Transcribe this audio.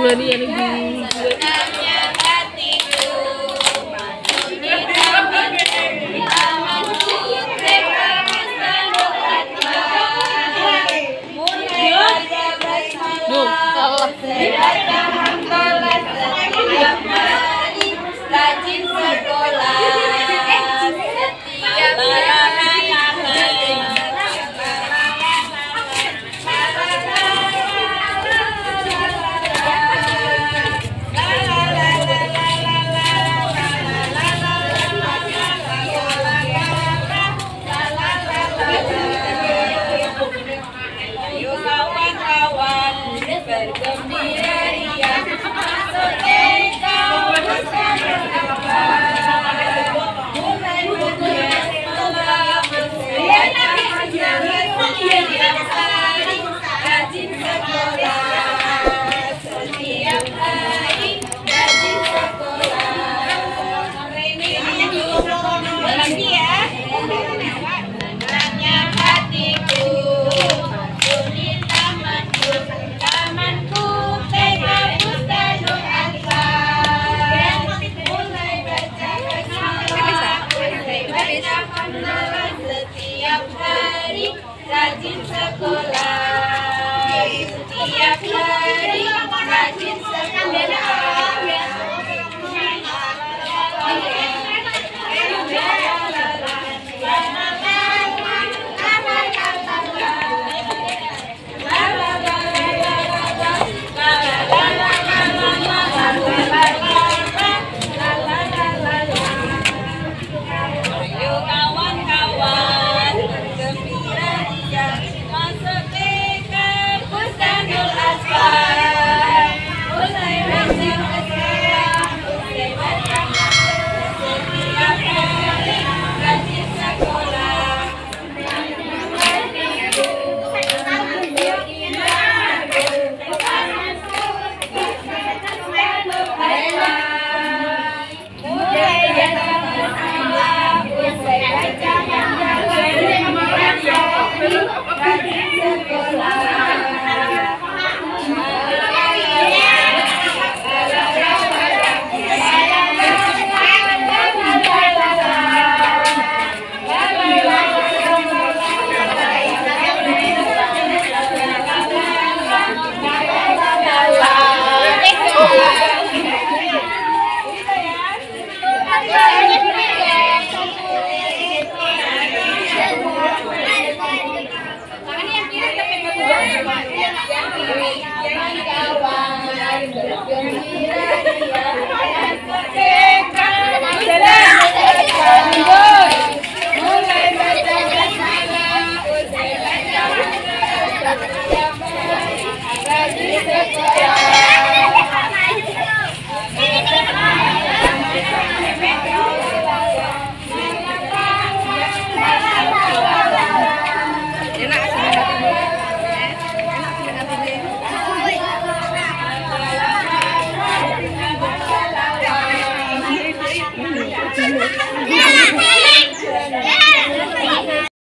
Ulah dia nih. Senangnya hatiku di tamanku mereka bersentuhan. Mulai baca basmalah sebaca hamdalah setiap hari, rajin sekolah setiap hari. Ayo kawan-kawan bergembira ria, masuk TK bersama. Mulai bersekolah setiap hari, rajin sekolah setiap hari, rajin sekolah. Lagi ya. Senangnya hatiku di tamanku, tamanku TK Pusta Nur Ansar. Mulai baca basmalah, baca hamdalah setiap hari, rajin sekolah setiap hari.